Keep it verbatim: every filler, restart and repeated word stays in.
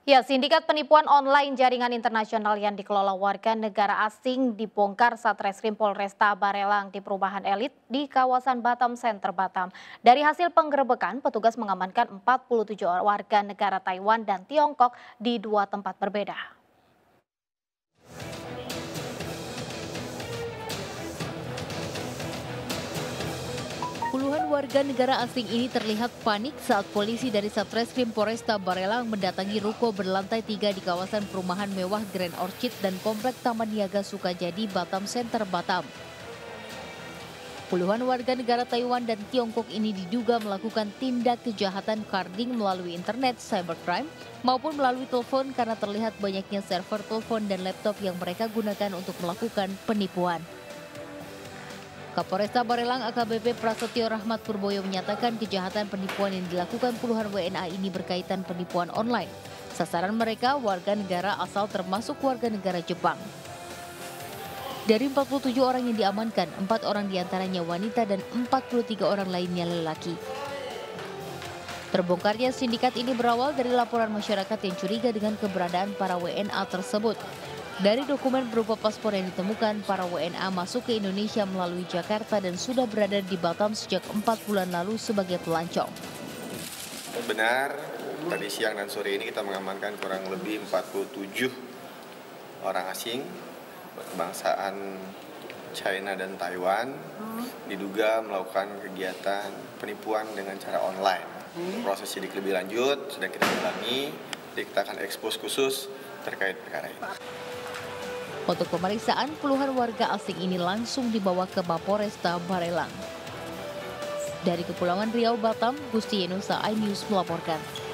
Ya, sindikat penipuan online jaringan internasional yang dikelola warga negara asing dibongkar Satreskrim Polresta Barelang di perumahan elit di kawasan Batam Center Batam. Dari hasil penggerebekan, petugas mengamankan empat puluh tujuh warga negara Taiwan dan Tiongkok di dua tempat berbeda. Puluhan warga negara asing ini terlihat panik saat polisi dari Satreskrim Polresta Barelang mendatangi ruko berlantai tiga di kawasan perumahan mewah Grand Orchid dan Komplek Taman Niaga Sukajadi, Batam Center, Batam. Puluhan warga negara Taiwan dan Tiongkok ini diduga melakukan tindak kejahatan carding melalui internet, cybercrime, maupun melalui telepon karena terlihat banyaknya server telepon dan laptop yang mereka gunakan untuk melakukan penipuan. Kapolresta Barelang A K B P Prasetyo Rahmat Purboyo menyatakan kejahatan penipuan yang dilakukan puluhan W N A ini berkaitan penipuan online. Sasaran mereka warga negara asal termasuk warga negara Jepang. Dari empat puluh tujuh orang yang diamankan, empat orang diantaranya wanita dan empat puluh tiga orang lainnya lelaki. Terbongkarnya sindikat ini berawal dari laporan masyarakat yang curiga dengan keberadaan para W N A tersebut. Dari dokumen berupa paspor yang ditemukan, para W N A masuk ke Indonesia melalui Jakarta dan sudah berada di Batam sejak empat bulan lalu sebagai pelancong. Benar, tadi siang dan sore ini kita mengamankan kurang lebih empat puluh tujuh orang asing berkebangsaan China dan Taiwan diduga melakukan kegiatan penipuan dengan cara online. Proses sidik lebih lanjut sedang kita dalami, kita akan ekspos khusus terkait perkara ini. Untuk pemeriksaan, puluhan warga asing ini langsung dibawa ke Mapolresta Barelang. Dari Kepulauan Riau, Batam, Gusti Yenusa, iNews melaporkan.